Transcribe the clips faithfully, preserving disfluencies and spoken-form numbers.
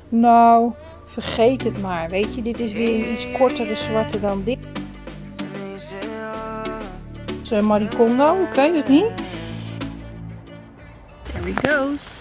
Nou, vergeet het maar. Weet je, dit is weer een iets kortere zwarte dan dit. Uh, Marie Kondo, ik weet het niet. There he goes.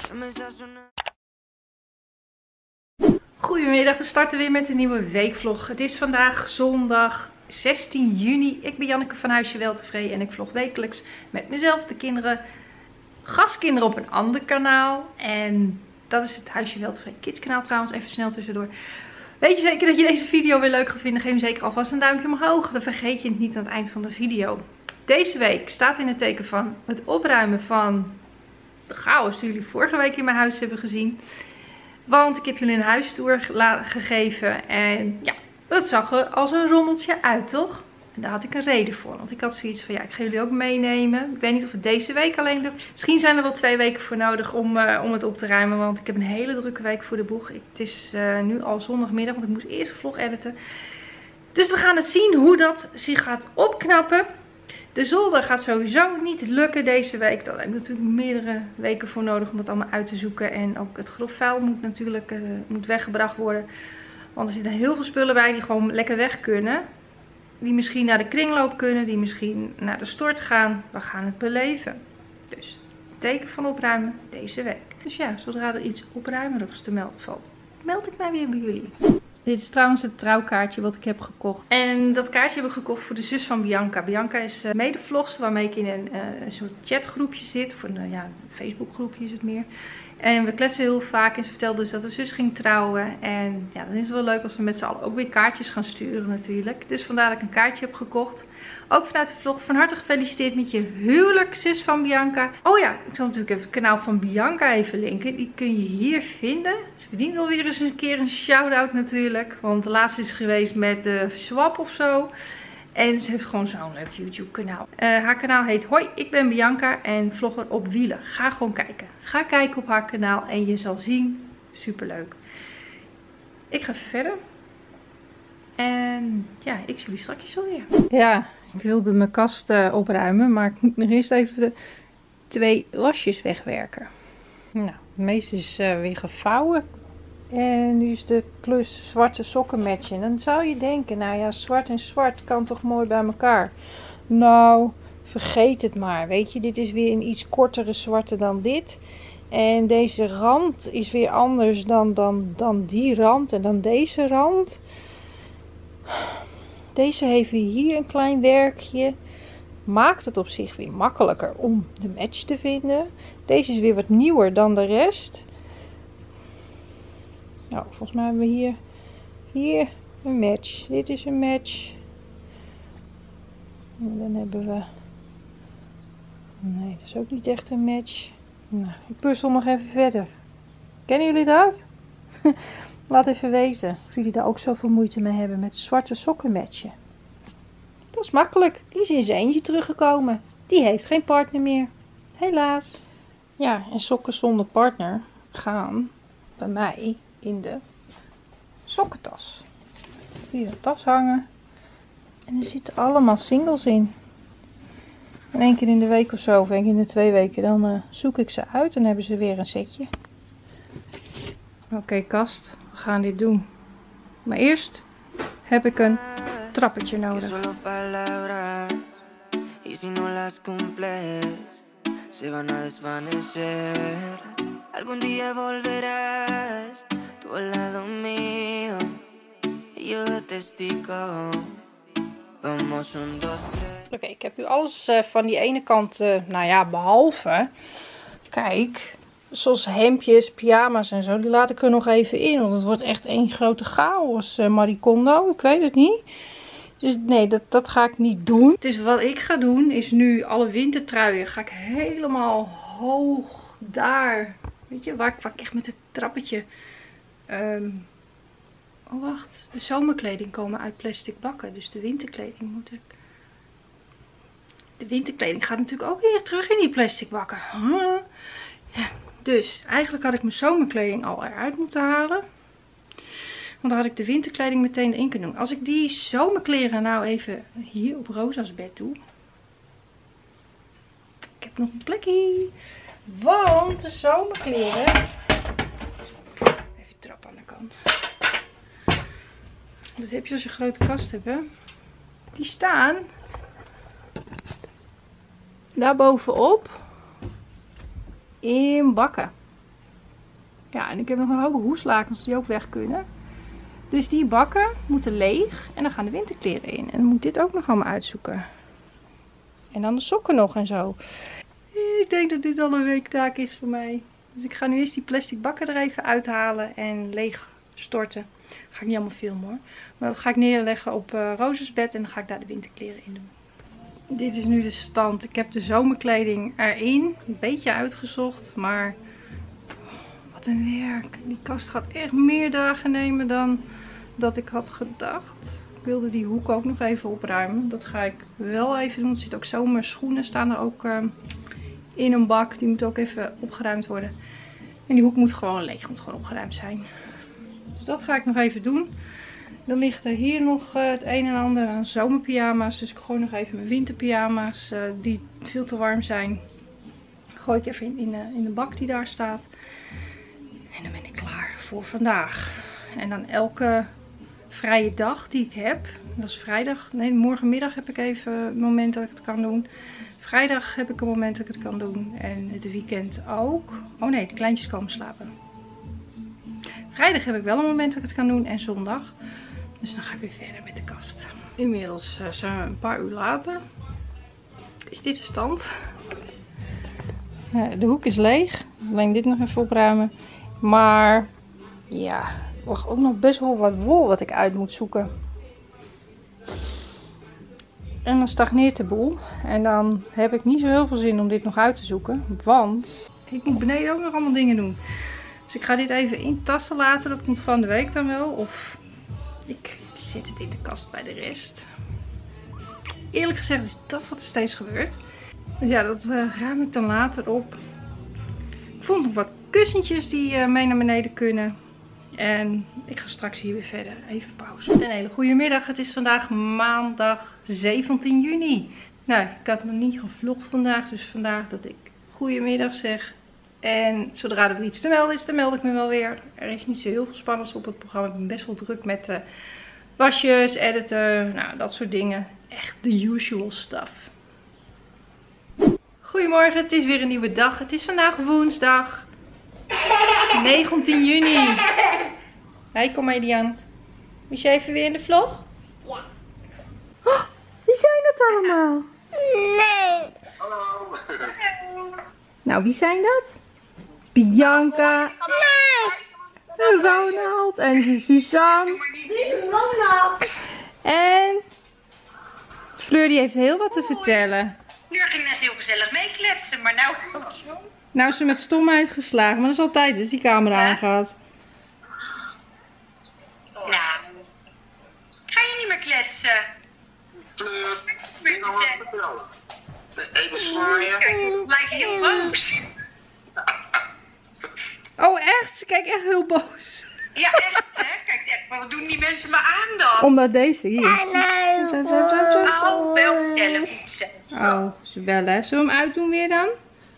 Goedemiddag, we starten weer met een nieuwe weekvlog. Het is vandaag zondag zestien juni. Ik ben Janneke van Huisje Weltevreden en ik vlog wekelijks met mezelf, de kinderen, gastkinderen op een ander kanaal. En dat is het Huisje Weltevreden Kids kanaal trouwens, even snel tussendoor. Weet je zeker dat je deze video weer leuk gaat vinden? Geef hem zeker alvast een duimpje omhoog. Dan vergeet je het niet aan het eind van de video. Deze week staat in het teken van het opruimen van de chaos die jullie vorige week in mijn huis hebben gezien. Want ik heb jullie een huistour gegeven en ja, dat zag er als een rommeltje uit, toch? En daar had ik een reden voor, want ik had zoiets van ja, ik ga jullie ook meenemen. Ik weet niet of het deze week alleen lukt. Misschien zijn er wel twee weken voor nodig om, uh, om het op te ruimen, want ik heb een hele drukke week voor de boeg. Ik, het is uh, nu al zondagmiddag, want ik moest eerst een vlog editen. Dus we gaan het zien hoe dat zich gaat opknappen. De zolder gaat sowieso niet lukken deze week. Daar heb ik natuurlijk meerdere weken voor nodig om dat allemaal uit te zoeken. En ook het grof vuil moet natuurlijk uh, moet weggebracht worden. Want er zitten heel veel spullen bij die gewoon lekker weg kunnen. Die misschien naar de kringloop kunnen. Die misschien naar de stort gaan. We gaan het beleven. Dus teken van opruimen deze week. Dus ja, zodra er iets opruimerigs te melden valt, meld ik mij weer bij jullie. Dit is trouwens het trouwkaartje wat ik heb gekocht. En dat kaartje heb ik gekocht voor de zus van Bianca. Bianca is uh, medevlogster waarmee ik in een, uh, een soort chatgroepje zit. Of een uh, ja, Facebookgroepje is het meer. En we kletsen heel vaak. En ze vertelde dus dat de zus ging trouwen. En ja, dan is het wel leuk als we met z'n allen ook weer kaartjes gaan sturen natuurlijk. Dus vandaar dat ik een kaartje heb gekocht. Ook vanuit de vlog. Van harte gefeliciteerd met je huwelijk, zus van Bianca. Oh ja, ik zal natuurlijk even het kanaal van Bianca even linken. Die kun je hier vinden. Ze verdient wel weer eens een keer een shout-out natuurlijk. Want de laatste is geweest met de Swap of zo. En ze heeft gewoon zo'n leuk YouTube kanaal. Uh, haar kanaal heet Hoi, ik ben Bianca en vlogger op wielen. Ga gewoon kijken. Ga kijken op haar kanaal en je zal zien. Superleuk. Ik ga even verder. En ja, ik zie jullie straks alweer. Ja, ik wilde mijn kast uh, opruimen, maar ik moet nog eerst even de twee wasjes wegwerken. Nou, het meeste is uh, weer gevouwen. En nu is de klus zwarte sokken matchen. Dan zou je denken, nou ja, zwart en zwart kan toch mooi bij elkaar. Nou, vergeet het maar. Weet je, dit is weer een iets kortere zwarte dan dit. En deze rand is weer anders dan, dan, dan die rand en dan deze rand. Deze heeft weer hier een klein werkje. Maakt het op zich weer makkelijker om de match te vinden. Deze is weer wat nieuwer dan de rest. Nou, volgens mij hebben we hier, hier een match. Dit is een match. En dan hebben we... Nee, dat is ook niet echt een match. Nou, ik puzzel nog even verder. Kennen jullie dat? Laat even weten of jullie daar ook zoveel moeite mee hebben met zwarte sokken matchen. Dat is makkelijk. Die is in zijn eentje teruggekomen. Die heeft geen partner meer. Helaas. Ja, en sokken zonder partner gaan bij mij in de sokkentas. Hier een tas hangen. En er zitten allemaal singles in. En één keer in de week of zo, of één keer in de twee weken, dan uh, zoek ik ze uit en dan hebben ze weer een setje. Oké, okay, kast, we gaan dit doen. Maar eerst heb ik een trappetje nodig. Algún día volverás, tú al lado mío, y yo de testigo. Vamos un, dos, tres. Oké, okay, ik heb nu alles uh, van die ene kant, uh, nou ja, behalve. Kijk, zoals hemdjes, pyjama's en zo, die laat ik er nog even in. Want het wordt echt één grote chaos, uh, Marie Kondo, ik weet het niet. Dus nee, dat, dat ga ik niet doen. Dus wat ik ga doen, is nu alle wintertruien ga ik helemaal hoog daar... Weet je, waar ik, waar ik echt met het trappetje... Um, oh, wacht. De zomerkleding komen uit plastic bakken. Dus de winterkleding moet ik... De winterkleding gaat natuurlijk ook weer terug in die plastic bakken. Huh? Ja, dus eigenlijk had ik mijn zomerkleding al eruit moeten halen. Want dan had ik de winterkleding meteen erin kunnen doen. Als ik die zomerkleren nou even hier op Rosa's bed doe. Ik heb nog een plekje. Want de zomerkleren... Even trappen. kant. Dat heb je als je een grote kast hebt, hè. Die staan daar bovenop in bakken. Ja, en ik heb nog een hoop hoeslakens die ook weg kunnen. Dus die bakken moeten leeg en dan gaan de winterkleren in. En dan moet ik dit ook nog allemaal uitzoeken. En dan de sokken nog en zo. Ik denk dat dit al een weektaak is voor mij. Dus ik ga nu eerst die plastic bakken er even uithalen en leeg storten. Dat ga ik niet allemaal filmen hoor. Maar dat ga ik neerleggen op uh, Roos's bed en dan ga ik daar de winterkleren in doen. Dit is nu de stand. Ik heb de zomerkleding erin. Een beetje uitgezocht, maar wat een werk. Die kast gaat echt meer dagen nemen dan dat ik had gedacht. Ik wilde die hoek ook nog even opruimen. Dat ga ik wel even doen. Er zitten ook zomerschoenen staan er ook uh, in een bak. Die moeten ook even opgeruimd worden. En die hoek moet gewoon leeg. Moet gewoon opgeruimd zijn. Dus dat ga ik nog even doen. Dan ligt er hier nog uh, het een en ander aan zomerpyjama's. Dus ik gooi nog even mijn winterpyjama's uh, die veel te warm zijn. Gooi ik even in, in, uh, in de bak die daar staat. En dan ben ik klaar voor vandaag. En dan elke vrije dag die ik heb. Dat is vrijdag. Nee, morgenmiddag heb ik even een moment dat ik het kan doen. Vrijdag heb ik een moment dat ik het kan doen. En het weekend ook. Oh nee, de kleintjes komen slapen. Vrijdag heb ik wel een moment dat ik het kan doen. En zondag. Dus dan ga ik weer verder met de kast. Inmiddels uh, zijn we een paar uur later. Is dit de stand? Ja, de hoek is leeg. Alleen dit nog even opruimen. Maar ja, er ligt ook nog best wel wat wol wat ik uit moet zoeken. En dan stagneert de boel. En dan heb ik niet zo heel veel zin om dit nog uit te zoeken. Want ik moet beneden ook nog allemaal dingen doen. Dus ik ga dit even in tassen laten. Dat komt van de week dan wel. Of ik zet het in de kast bij de rest. Eerlijk gezegd is dat wat er steeds gebeurt. Dus ja, dat uh, ruim ik dan later op. Ik vond nog wat kussentjes die uh, mee naar beneden kunnen. En ik ga straks hier weer verder. Even pauze. Een hele goede middag. Het is vandaag maandag zeventien juni. Nou, ik had nog niet gevlogd vandaag. Dus vandaag dat ik goedemiddag zeg. En zodra er weer iets te melden is, dan meld ik me wel weer. Er is niet zo heel veel spannends op het programma. Ik ben best wel druk met uh, wasjes, editen, nou dat soort dingen. Echt de usual stuff. Goedemorgen, het is weer een nieuwe dag. Het is vandaag woensdag negentien juni. Hey, kom maar Diane. Moest je even weer in de vlog? Ja. Oh, wie zijn dat allemaal? Nee. Hallo. Nou, wie zijn dat? Bianca. Nee. En Ronald. En Suzanne. Dit is Ronald. En Fleur die heeft heel wat te vertellen. Fleur ging net heel gezellig meekletsen, maar nou ook zo. Nou is ze met stomheid geslagen, maar dat is altijd dus die camera Ja. aangaat. Nou, ga je niet meer kletsen? Fleur, ik nog wat vertellen. Even zwaaien. Kijk, het lijkt heel boos. Oh echt? Ze kijkt echt heel boos. Ja, echt hè? Kijk, echt, maar wat doen die mensen me aan dan? Omdat deze hier. Nee. Zo, zo, zo, zo. Oh, wel vertellen fietsen. Oh, ze bellen. Zullen we hem uitdoen weer dan?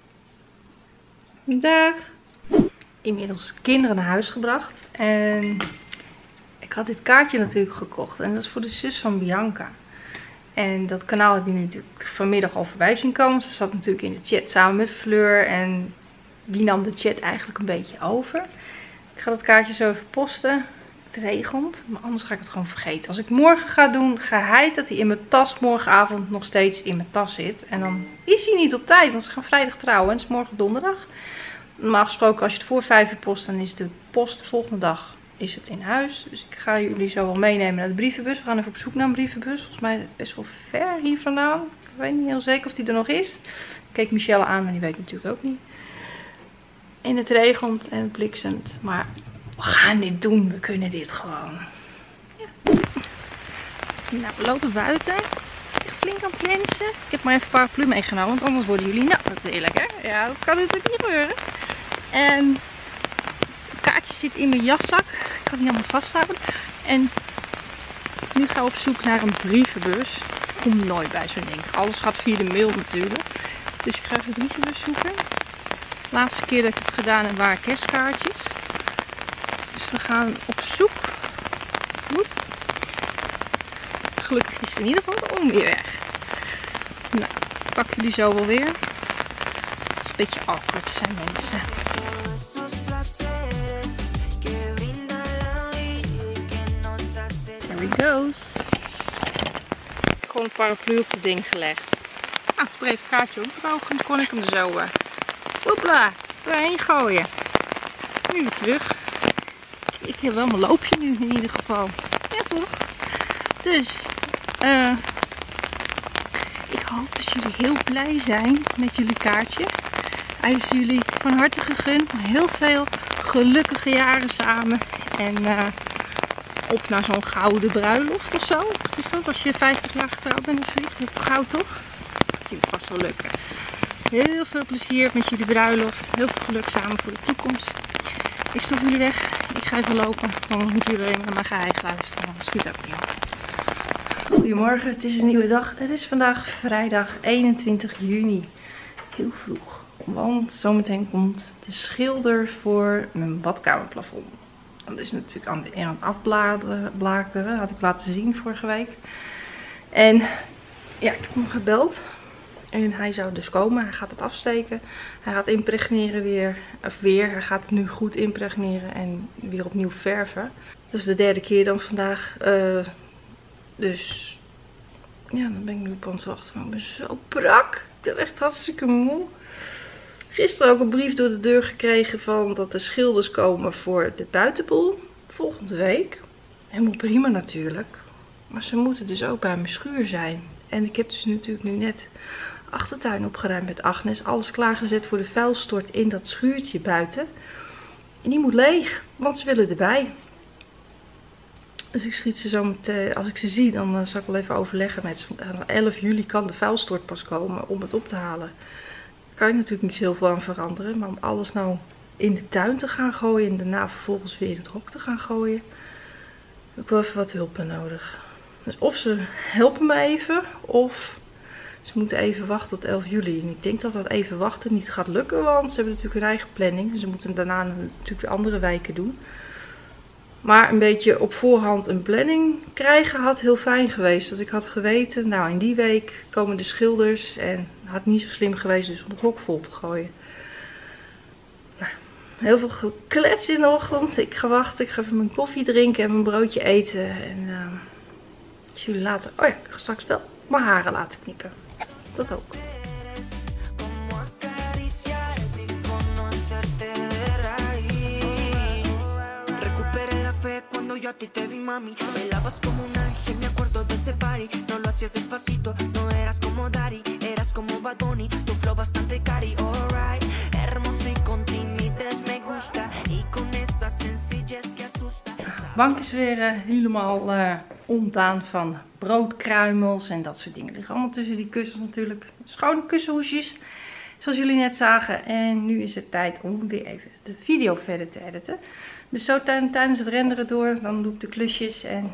Dag. Inmiddels kinderen naar huis gebracht. En ik had dit kaartje natuurlijk gekocht. En dat is voor de zus van Bianca. En dat kanaal heb je nu natuurlijk vanmiddag al voorbij zien komen. Ze zat natuurlijk in de chat samen met Fleur. En die nam de chat eigenlijk een beetje over. Ik ga dat kaartje zo even posten. Het regent, maar anders ga ik het gewoon vergeten. Als ik morgen ga doen, geheid dat hij in mijn tas morgenavond nog steeds in mijn tas zit. En dan is hij niet op tijd, want ze gaan vrijdag trouwen en het is morgen donderdag. Normaal gesproken als je het voor vijf uur post, dan is de post de volgende dag is het in huis. Dus ik ga jullie zo wel meenemen naar de brievenbus. We gaan even op zoek naar een brievenbus. Volgens mij is het best wel ver hier vandaan. Ik weet niet heel zeker of die er nog is. Ik keek Michelle aan, maar die weet natuurlijk ook niet. En het regent en het bliksemt, maar we gaan dit doen. We kunnen dit gewoon. Ja. Nou, we lopen buiten. Het is echt flink aan het plensen. Ik heb maar even een paraplu meegenomen, want anders worden jullie nat natuurlijk, hè? Ja, dat kan natuurlijk niet gebeuren. En het kaartje zit in mijn jaszak. Ik kan het niet allemaal vasthouden. En nu gaan we op zoek naar een brievenbus. Ik kom nooit bij zo'n ding. Alles gaat via de mail natuurlijk. Dus ik ga even een brievenbus zoeken. De laatste keer dat ik het gedaan heb waren kerstkaartjes. Dus Dus we gaan op zoek. Woep. Gelukkig is in ieder geval de onweer weg. Nou, ik pak jullie zo wel weer. Het is een beetje awkward zijn mensen. There he goes. Gewoon een paraplu op het ding gelegd. Ah, toen bleef het kaartje ook droog en dan kon ik hem er zo uh, hoepla, doorheen gooien. Nu weer terug. Ik heb wel mijn loopje nu in ieder geval. Ja toch? Dus, uh, ik hoop dat jullie heel blij zijn met jullie kaartje. Hij is jullie van harte gegund. Heel veel gelukkige jaren samen. En uh, op naar zo'n gouden bruiloft of zo. Wat is dat als je vijftig jaar getrouwd bent of zoiets? Dat is toch goud toch? Dat zie ik vast wel lukken. Heel veel plezier met jullie bruiloft. Heel veel geluk samen voor de toekomst. Ik stop jullie weg. Ik ga even lopen. Dan moeten jullie alleen maar naar mijn geheim luisteren. Dan schiet ook niet op. Goedemorgen, het is een nieuwe dag. Het is vandaag vrijdag eenentwintig juni. Heel vroeg. Want zometeen komt de schilder voor mijn badkamerplafond. Dat is natuurlijk aan het afblakeren. Had ik laten zien vorige week. En ja, ik heb hem gebeld. En hij zou dus komen. Hij gaat het afsteken. Hij gaat impregneren weer. Of weer. Hij gaat het nu goed impregneren. En weer opnieuw verven. Dat is de derde keer dan vandaag. Uh, dus ja, dan ben ik nu op aan het wachten. Maar ik ben zo brak. Ik ben echt hartstikke moe. Gisteren ook een brief door de deur gekregen van dat de schilders komen voor de buitenpoel. Volgende week. Helemaal prima natuurlijk. Maar ze moeten dus ook bij mijn schuur zijn. En ik heb dus natuurlijk nu net achtertuin opgeruimd met Agnes. Alles klaargezet voor de vuilstort in dat schuurtje buiten. En die moet leeg, want ze willen erbij. Dus ik schiet ze zo meteen, als ik ze zie, dan uh, zal ik wel even overleggen met ze. elf juli kan de vuilstort pas komen om het op te halen. Daar kan ik natuurlijk niet zoveel aan veranderen. Maar om alles nou in de tuin te gaan gooien en daarna vervolgens weer in het hok te gaan gooien, heb ik wel even wat hulp bij nodig. Dus of ze helpen me even, of ze moeten even wachten tot elf juli. En ik denk dat dat even wachten niet gaat lukken, want ze hebben natuurlijk hun eigen planning. Dus ze moeten daarna natuurlijk weer andere wijken doen. Maar een beetje op voorhand een planning krijgen had heel fijn geweest. Dat ik had geweten, nou in die week komen de schilders. En het had niet zo slim geweest dus om het hok vol te gooien. Nou, heel veel geklets in de ochtend. Ik ga wachten, ik ga even mijn koffie drinken en mijn broodje eten. En uh, zie jullie later. Oh ja, ik ga straks wel mijn haren laten knippen. Dat ook. Yo a ti te vi mami, bailabas como un ángel, me acuerdo de ese party. No lo hacías despacito, no eras como Daddy, eras como Bad Bunny, tu flow bastante cari, alright. Hermoso y con timides me gusta, y con esa sencillez que asusta. De bank is weer uh, helemaal uh, ontdaan van broodkruimels en dat soort dingen. Liggen allemaal tussen die kussens natuurlijk. Schone kussenhoesjes, zoals jullie net zagen. En nu is het tijd om weer even de video verder te editen. Dus zo tijdens het renderen door, dan doe ik de klusjes en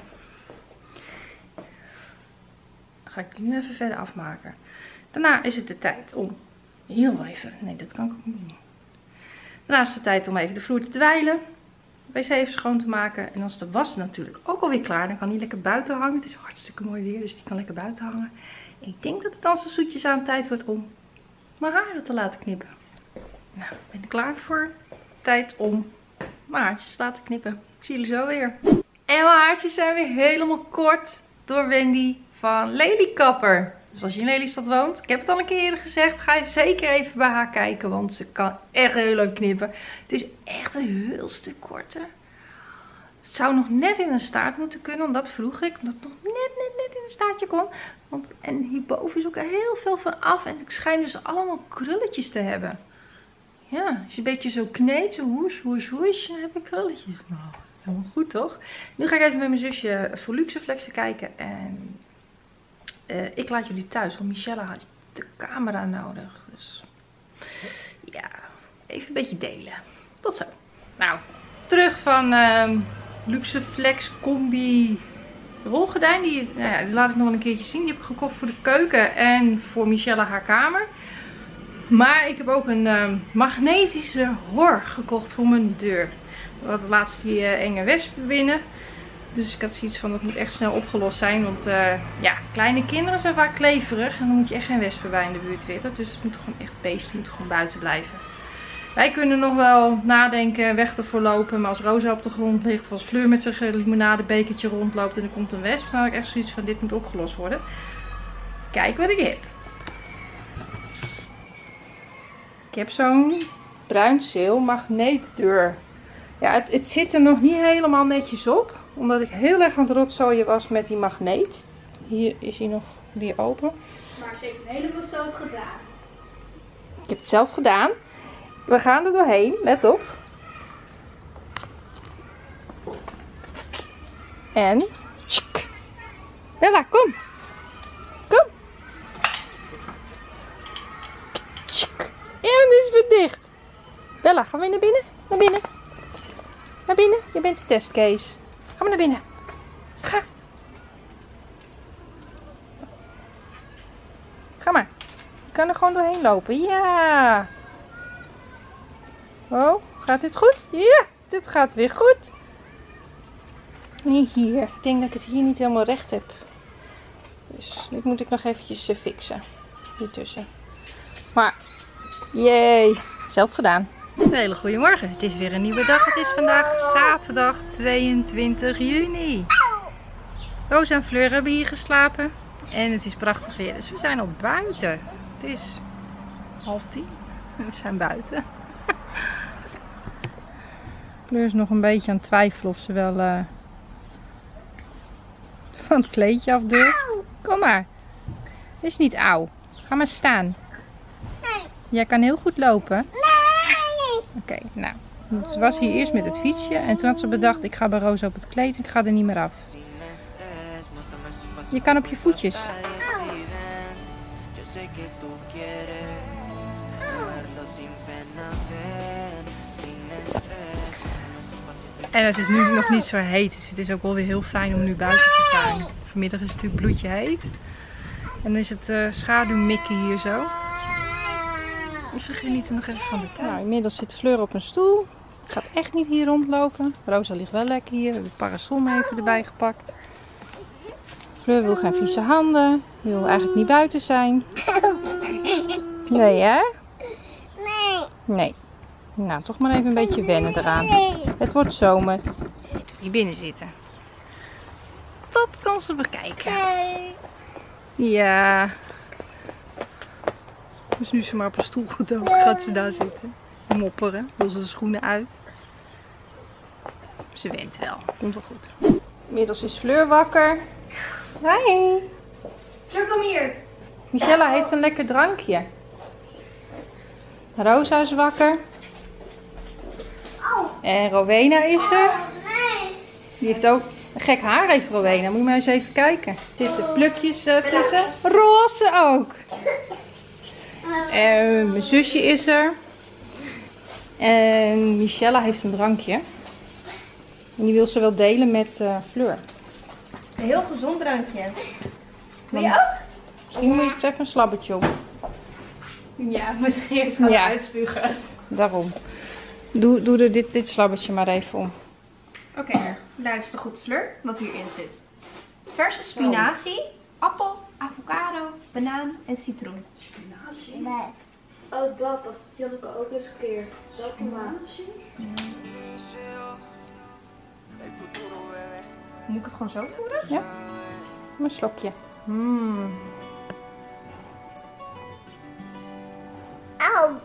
ga ik nu even verder afmaken. Daarna is het de tijd om heel even, nee dat kan ik ook niet doen. Daarna is het de tijd om even de vloer te dweilen, de wc even schoon te maken. En dan is de was natuurlijk ook alweer klaar, dan kan die lekker buiten hangen. Het is hartstikke mooi weer, dus die kan lekker buiten hangen. En ik denk dat het dan zo zoetjes aan tijd wordt om mijn haren te laten knippen. Nou, ik ben er klaar voor. Tijd om mijn haartjes staat te knippen. Ik zie jullie zo weer. En mijn haartjes zijn weer helemaal kort door Wendy van Lelykapper. Dus als je in Lelystad woont, ik heb het al een keer eerder gezegd, ga je zeker even bij haar kijken, want ze kan echt heel leuk knippen. Het is echt een heel stuk korter. Het zou nog net in een staart moeten kunnen, want dat vroeg ik, omdat het nog net, net, net in een staartje kon. Want, en hierboven is ook heel veel van af en ik schijn dus allemaal krulletjes te hebben. Ja, als je een beetje zo kneedt, zo hoes, hoes, hoes, dan heb ik krulletjes. Nou, helemaal goed toch? Nu ga ik even met mijn zusje voor Luxeflexen kijken. En uh, ik laat jullie thuis, want Michelle had de camera nodig. Dus ja, even een beetje delen. Tot zo. Nou, terug van uh, Luxeflex Combi rolgordijn. Die, nou ja, die laat ik nog wel een keertje zien. Die heb ik gekocht voor de keuken en voor Michelle haar kamer. Maar ik heb ook een uh, magnetische hor gekocht voor mijn deur. We hadden laatst die uh, enge wespen binnen. Dus ik had zoiets van, dat moet echt snel opgelost zijn. Want uh, ja, kleine kinderen zijn vaak kleverig. En dan moet je echt geen wespen bij in de buurt willen. Dus het moeten gewoon echt beesten, die moeten gewoon buiten blijven. Wij kunnen nog wel nadenken, weg ervoor lopen. Maar als Rosa op de grond ligt, of als Fleur met zijn limonadebekertje rondloopt en er komt een wesp, dan had ik echt zoiets van, dit moet opgelost worden. Kijk wat ik heb. Ik heb zo'n bruin zeel magneetdeur. Ja, het, het zit er nog niet helemaal netjes op. Omdat ik heel erg aan het rotzooien was met die magneet. Hier is hij nog weer open. Maar ze heeft het helemaal zelf gedaan. Ik heb het zelf gedaan. We gaan er doorheen. Let op. En... Tsk. Bella, kom. Kom. Tsk. En het is weer dicht. Bella, gaan we naar binnen? Naar binnen. Naar binnen. Je bent de testcase. Ga maar naar binnen. Ga. Ga maar. Je kan er gewoon doorheen lopen. Ja. Oh, gaat dit goed? Ja, dit gaat weer goed. Hier. Ik denk dat ik het hier niet helemaal recht heb. Dus dit moet ik nog eventjes uh, fixen. Hiertussen. Maar, jee. Zelf gedaan. Een hele goede morgen. Het is weer een nieuwe dag. Het is vandaag zaterdag tweeëntwintig juni. Rosa en Fleur hebben hier geslapen. En het is prachtig weer. Dus we zijn al buiten. Het is half tien. En we zijn buiten. Fleur is nog een beetje aan het twijfelen of ze wel uh, van het kleedje af durft. Kom maar. Het is niet auw. Ga maar staan. Jij kan heel goed lopen. Oké, okay, nou. Ze was hier eerst met het fietsje. En toen had ze bedacht, ik ga bij Rosa op het kleed. Ik ga er niet meer af. Je kan op je voetjes. En het is nu nog niet zo heet. Dus het is ook wel weer heel fijn om nu buiten te zijn. Vanmiddag is het natuurlijk bloedje heet. En dan is het uh, schaduwmikken hier zo. Dus we genieten nog even van de tuin. Nou, inmiddels zit Fleur op een stoel. Gaat echt niet hier rondlopen. Rosa ligt wel lekker hier. We hebben de parasol even erbij gepakt. Fleur wil geen vieze handen. Wil eigenlijk niet buiten zijn. Nee, hè? Nee. Nee. Nou, toch maar even een beetje wennen eraan. Het wordt zomer. Hier binnen zitten. Dat kan ze bekijken. Ja. Dus nu ze maar op een stoel gedoken, gaat ze daar zitten. Mopperen. Wil ze de schoenen uit. Ze went wel. Komt wel goed. Inmiddels is Fleur wakker. Hi. Fleur, kom hier. Michelle heeft een lekker drankje. Rosa is wakker. En Rowena is er. Die heeft ook een gek haar, heeft Rowena. Moet je maar eens even kijken. Er zitten plukjes uh, tussen. Roze ook. En mijn zusje is er. En Michelle heeft een drankje. En die wil ze wel delen met uh, Fleur. Een heel gezond drankje. Wil je ook? Misschien moet je eens even een slabbetje op. Ja, misschien even gaan Ja. uitspugen. Daarom. Doe, doe er dit, dit slabbetje maar even om. Oké, okay, luister goed Fleur, wat hierin zit. Verse spinazie, appel, avocado, banaan en citroen. Spinazie? Nee. Oh, dat. Dat Janneke ook eens een keer. Welke maand? Moet ik het gewoon zo voeren? Ja. Een slokje. Mm. Auw.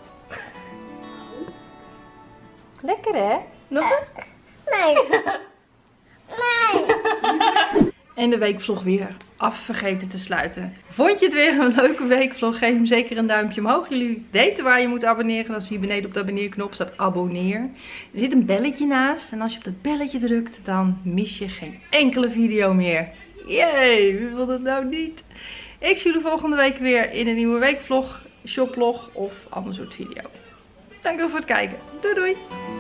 Lekker hè? Nog een? Nee. Nee. En de weekvlog weer af vergeten te sluiten. Vond je het weer een leuke weekvlog? Geef hem zeker een duimpje omhoog. Jullie weten waar je moet abonneren. Als hier beneden op de abonneerknop staat abonneer. Er zit een belletje naast. En als je op dat belletje drukt, dan mis je geen enkele video meer. Yay, wie wil dat nou niet? Ik zie jullie volgende week weer in een nieuwe weekvlog, shoplog of ander soort video. Dankjewel voor het kijken. Doei doei!